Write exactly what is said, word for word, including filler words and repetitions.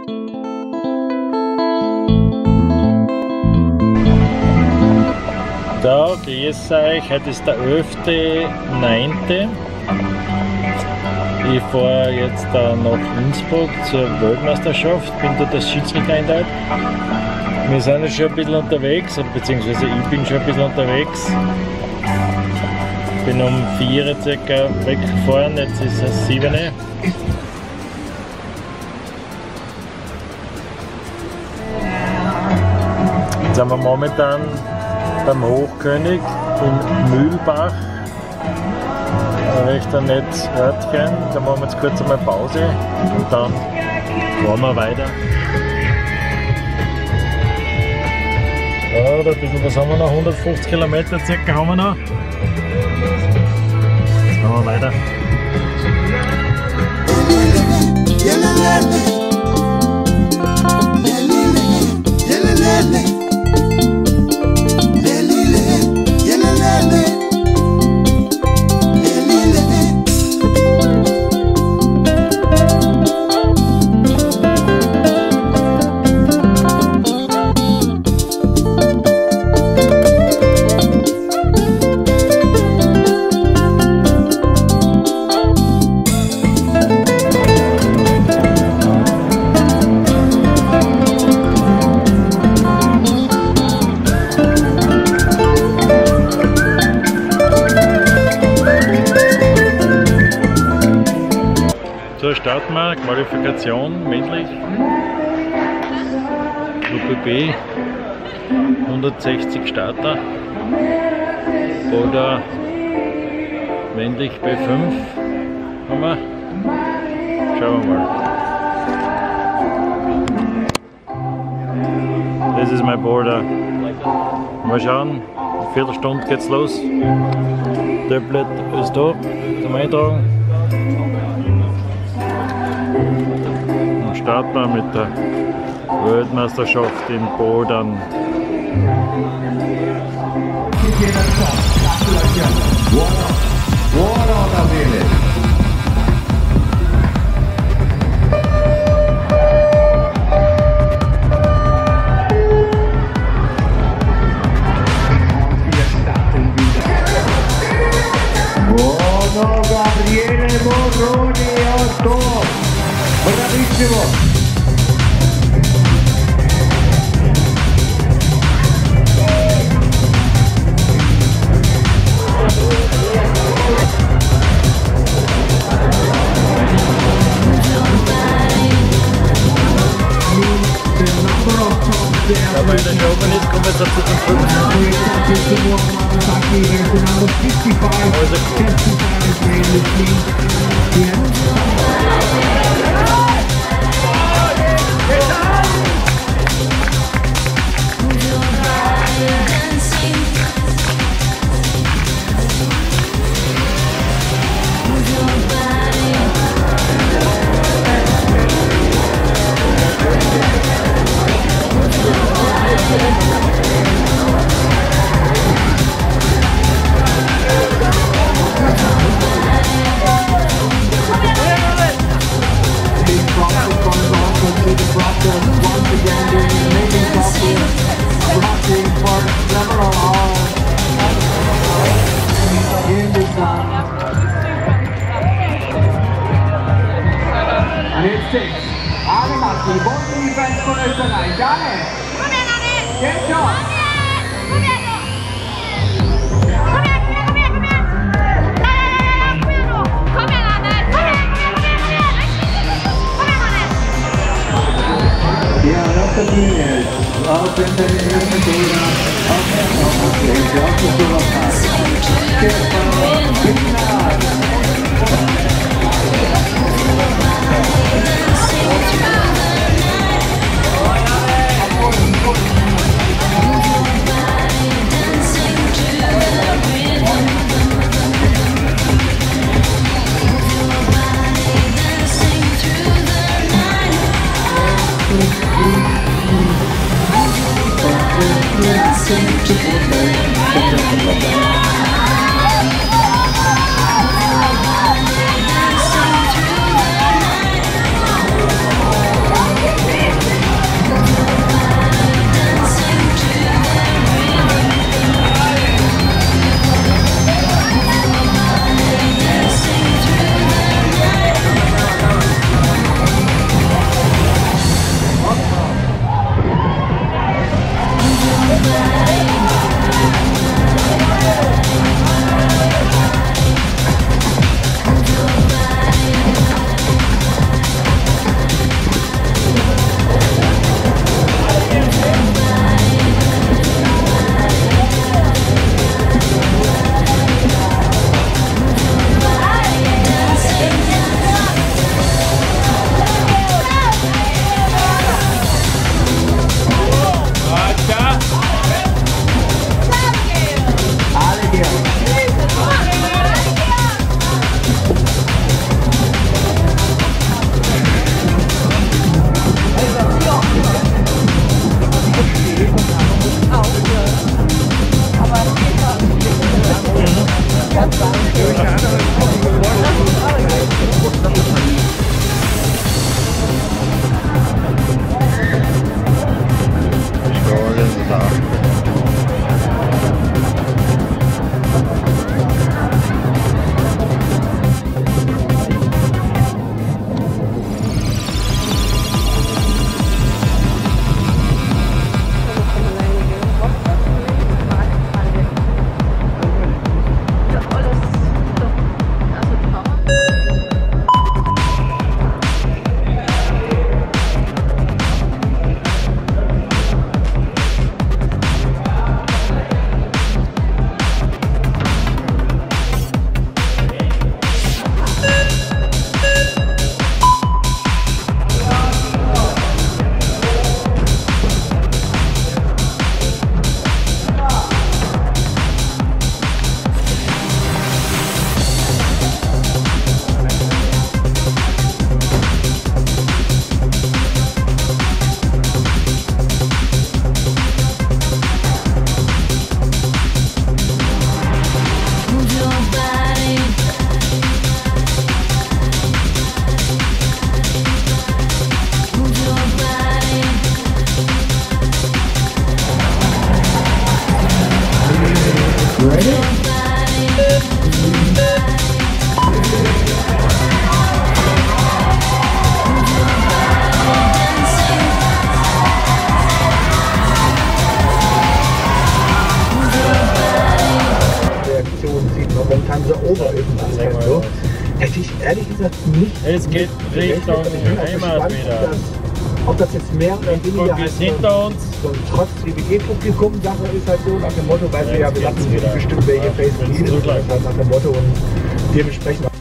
So, grüß euch, heute ist der elfte neunte Ich fahre jetzt da nach Innsbruck zur Weltmeisterschaft, bin dort als Schiedsrichter eingeteilt. Wir sind jetzt schon ein bisschen unterwegs, beziehungsweise ich bin schon ein bisschen unterwegs. Bin um vier circa weggefahren, jetzt ist es sieben. Jetzt sind wir momentan beim Hochkönig in Mühlbach, ein recht nettes Örtchen. Da machen wir jetzt kurz einmal Pause und dann fahren wir weiter. Ja, da ein bisschen, was haben wir noch? hundertfünfzig Kilometer circa haben wir noch. Jetzt fahren wir weiter. So, starten wir, Qualifikation männlich, Gruppe B, hundertsechzig Starter, oder männlich B fünf haben wir, schauen wir mal. Das ist mein Boulder, mal schauen, eine Viertelstunde geht's los, Tablet ist da zum Eintragen. Starten wir mit der Weltmeisterschaft in Bouldern. Buono Gabriele Morroni, otto! Bravissimo! Aber in der Show nicht kommen wir jetzt auf den fünf. Alle Matti, buon difensa con Österreich, Janne! Jetzt schon! Ja, noch der Linie, auf den Termin Medina, auf der Nordseite, auf der Slowakei. Stefan Wiener! We'll be right back. Es geht Richtung Heimat wieder. Ob das jetzt mehr oder weniger Innsbruck halt ist hinter uns. so ein trotz C B G-Publikum-Sache ist halt so nach dem Motto, weil wir ja, wir lassen wieder. bestimmt welche Ja, Facebook wenn's Videos zugleich. nach dem Motto und wir besprechen